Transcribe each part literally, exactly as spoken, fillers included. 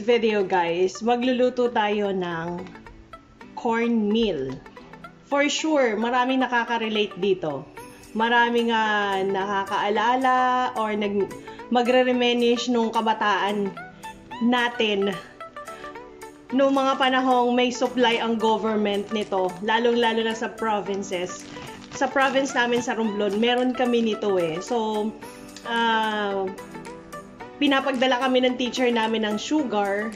video guys, magluluto tayo ng cornmeal. For sure, maraming nakaka-relate dito. Maraming uh, nakakaalala or nag magre-reminisce nung kabataan natin noong mga panahong may supply ang government nito, lalong-lalo na sa provinces. Sa province namin sa Romblon, meron kami nito eh. So, uh, pinapagdala kami ng teacher namin ng sugar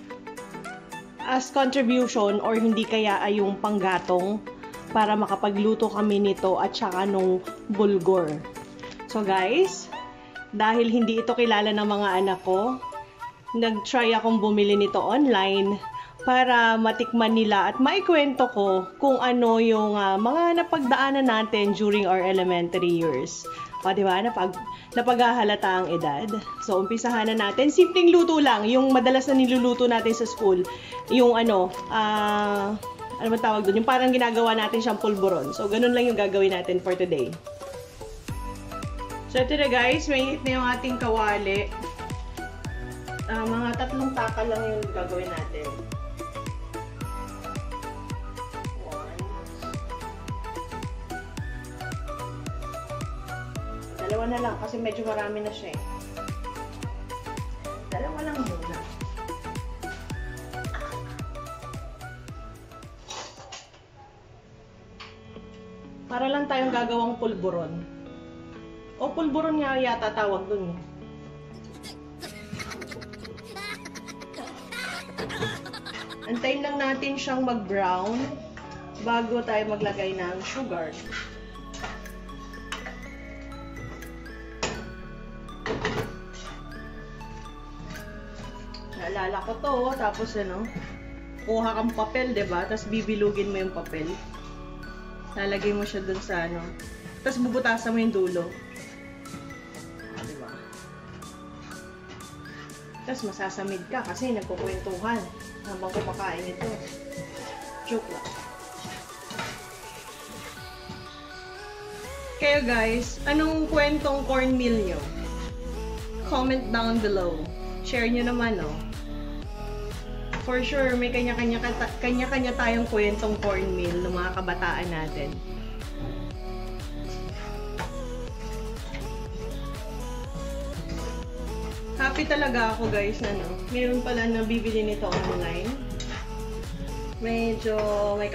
as contribution or hindi kaya ay yung panggatong para makapagluto kami nito at saka nung bulgur. So guys, dahil hindi ito kilala ng mga anak ko, nag-try akong bumili nito online para matikman nila at maikwento ko kung ano yung uh, mga napagdaanan natin during our elementary years. O, diba? Napag, napaghahalata ang edad. So, umpisahan na natin. Simpleng luto lang. Yung madalas na niluluto natin sa school. Yung ano, ah... Uh, ano ba tawag doon? Yung parang ginagawa natin siyang polvoron. So, ganun lang yung gagawin natin for today. So, ito na guys. May hit na yung ating kawali. Uh, mga tatlong taka lang yung gagawin natin. Dalawa na lang kasi medyo marami na siya eh. Dalawa lang muna. Para lang tayong gagawang polvoron. O polvoron nga yata tawag dun eh. Antayin lang natin siyang mag-brown bago tayo maglagay ng sugar. Naalala ko to, tapos ano, kuha kang papel, diba? Tapos bibilugin mo yung papel. Lalagay mo siya dun sa ano. Tapos bubutasan mo yung dulo. Diba? Tapos masasamid ka kasi nagkukwentuhan habang kumakain ito. Joke lang. Kayo guys, anong kwentong cornmeal nyo? Comment down below. Share nyo naman, no? For sure, may kanya-kanya kanya-kanya tayong kwentong cornmeal ng mga kabataan natin. Happy talaga ako guys na no. Meron pala na bibili nito online. Medyo may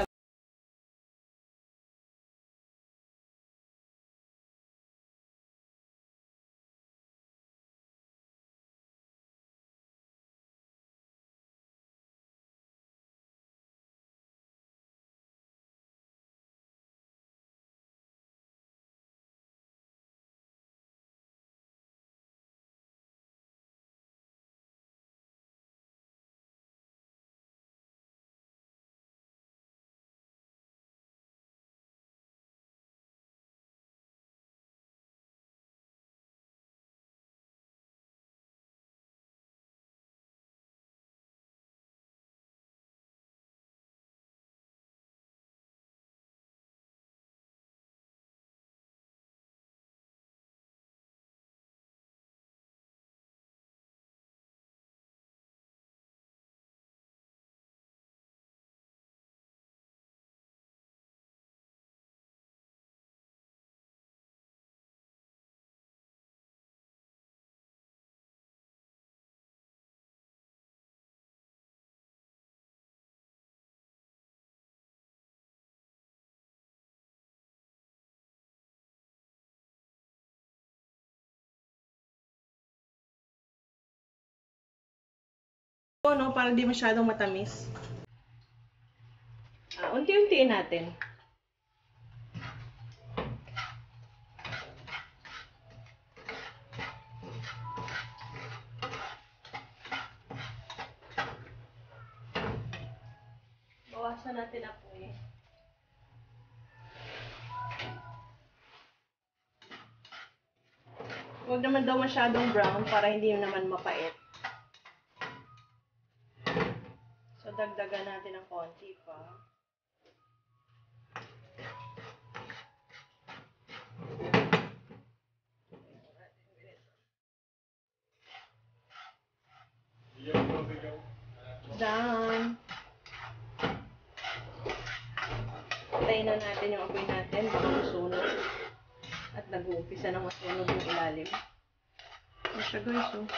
no, para di masyadong matamis. Ah, unti-untiin natin. Bawasan natin apoy. Huwag naman daw masyadong brown para hindi naman mapait. So, dagdagan natin ng konti pa. Yeah, done. Patayin na natin yung apoy natin. Baka masunog. At nag-uumpisa na masunog yung ilalim. Ano siya guys, oh.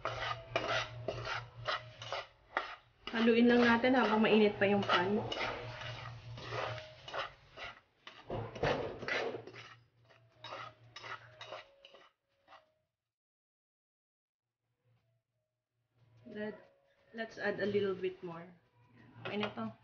Haluin lang natin habang mainit pa yung pan. Let, let's add a little bit more. Okay na ito.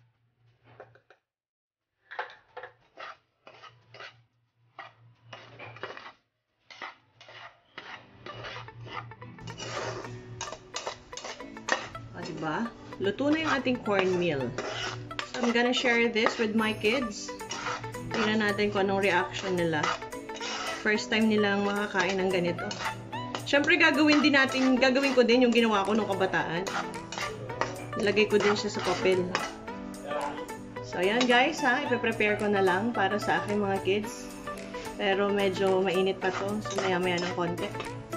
O, diba? Luto na yung ating cornmeal. So, I'm gonna share this with my kids. Tingnan natin kung anong reaction nila. First time nilang makakain ng ganito. Siyempre, gagawin din natin, gagawin ko din yung ginawa ko nung kabataan. Nilagay ko din siya sa papel. So, ayan guys, ha. Ipe-prepare ko na lang para sa aking mga kids. Pero medyo mainit pa to. So, maya-maya ng konti.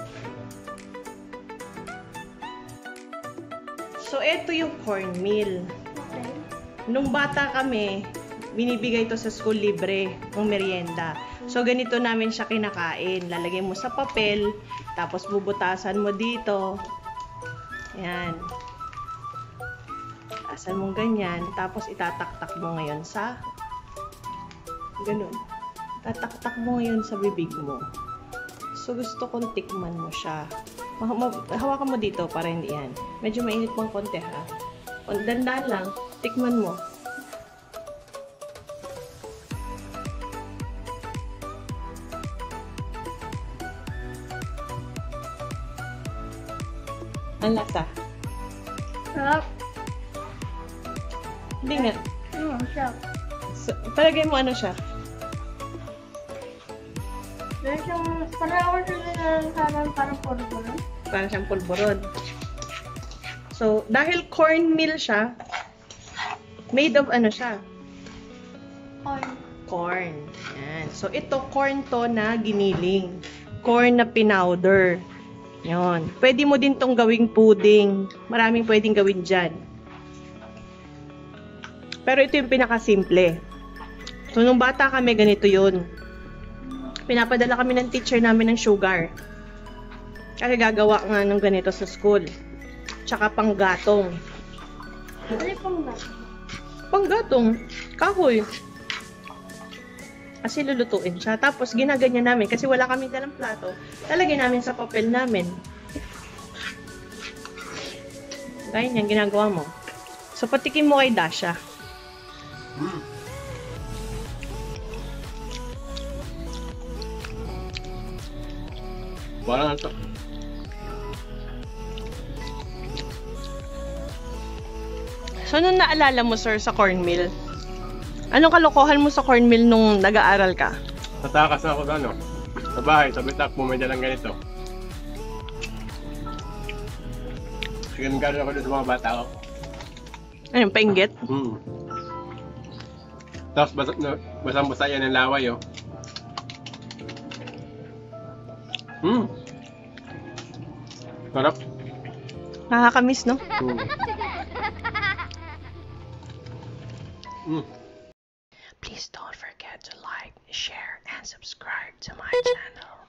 So, ito yung cornmeal. Nung bata kami, binibigay to sa school libre, ng merienda. So, ganito namin siya kinakain. Lalagay mo sa papel, tapos bubutasan mo dito. Ayan. Butasan mo ganyan, tapos itataktak mo ngayon sa ganun. Tataktak mo ngayon sa bibig mo. So, gusto kong tikman mo siya. Hawakan mo dito para hindi yan. Medyo mainit pang konti, ha? Dandan lang. Tikman mo. Ang lasa. Sarap. Hindi nga. Hmm, sarap. So, palagay mo ano siya? Dahil siyang, parang ako sila parang parang polvoron. Parang siyang polvoron. So, dahil cornmeal siya, made of ano siya? Corn. Corn. Yan. So, ito corn to na giniling. Corn na pinowder. Yan. Pwede mo din tong gawing pudding. Maraming pwedeng gawin dyan. Pero ito yung pinakasimple. So, nung bata kami, ganito yun. Pinapadala kami ng teacher namin ng sugar. Kasi gagawa nga ng ganito sa school. Tsaka panggatong. Ano yung panggatong? Panggatong. Kahoy. Kasi lulutuin siya. Tapos, ginaganyan namin. Kasi wala kami dalang plato. Talagay namin sa papel namin. Ganyan, ginagawa mo. So, patikim mo kay Dasha. Mm. Parang ito. So, nung naalala mo, sir, sa cornmeal, anong kalokohan mo sa cornmeal nung nag-aaral ka? Natakas na ako sa ano. Sa bahay, sabi tak, bumedya lang ganito. Sige, gano'n ako doon sa mga bata ko. Ayun, painggit? Hmm. Tapos basa, basang-basa yan ng laway, oh. Hmm. Sarap. Nakakamiss, no? Hmm. Hmm.